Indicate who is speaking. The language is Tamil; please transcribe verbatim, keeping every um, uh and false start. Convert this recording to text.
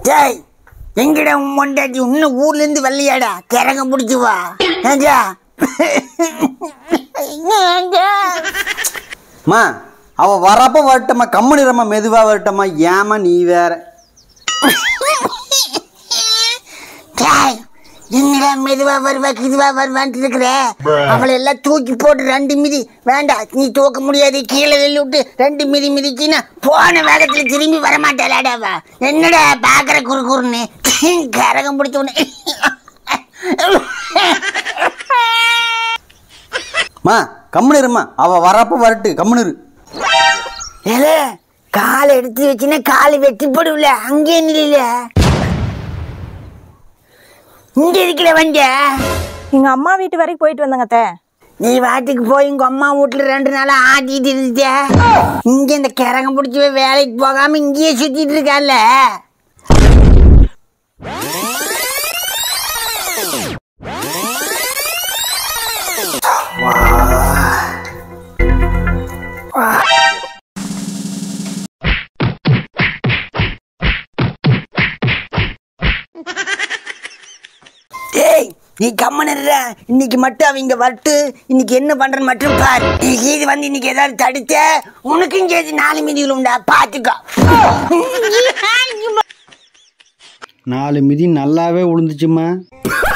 Speaker 1: டேய் எங்கடா உன் பொண்டாட்டி இன்னும் ஊர்ல இருந்து வரலையாடா? கிறங்க பிடிச்சி வா.
Speaker 2: மா அவ வரப்ப வரட்டம்மா, கம்முனிரம்மா, மெதுவா வரட்டம்மா. ஏமா நீ வேற?
Speaker 1: என்னடா மெதுவா வருவா கிதுவா வருவான்ட்டு இருக்கிற? அவளை எல்லாம் தூக்கி போட்டு ரெண்டு மிதி. வேண்டாம், நீ தூக்க முடியாது. கீழே வெளில விட்டு ரெண்டு மிதி மிதிச்சின்னா போன வேகத்துல திரும்பி வரமாட்டாளாடாவா? என்னடா பாக்குற குறு குறுன்னு கரகம் பிடிச்ச
Speaker 2: மா கம்முனிரம்மா, அவ வரப்ப வரட்டு, கம்முனிரு.
Speaker 1: ஏலே காலை எடுத்து வச்சுன்னா காலை வெட்டி போடுவில, அங்கே நிலையில இங்க இருக்கிற வண்டிய
Speaker 3: எங்க அம்மா வீட்டு வரைக்கும் போயிட்டு வந்தாங்க அத்தை.
Speaker 1: நீ வாட்டுக்கு போய் உங்க அம்மா வீட்டுல ரெண்டு நாளா ஆட்டிட்டு இருந்துச்ச. இங்க இந்த கிறங்க பிடிச்சி வேலைக்கு போகாம இங்கேயே சுத்திட்டு இருக்கால. ஏய் நீ கம்மனிடுற. இன்னைக்கு மட்டும் அவங்க வரட்டு. இன்னைக்கு என்ன பண்றன்னு மட்டும் பாரு. இது வந்து இன்னைக்கு ஏதாவது தடுத்த உனக்கும் சேர்த்து நாலு மிதி உண்டா, பாத்துக்கோ.
Speaker 2: நாலு மிதி நல்லாவே விழுந்துச்சுமா.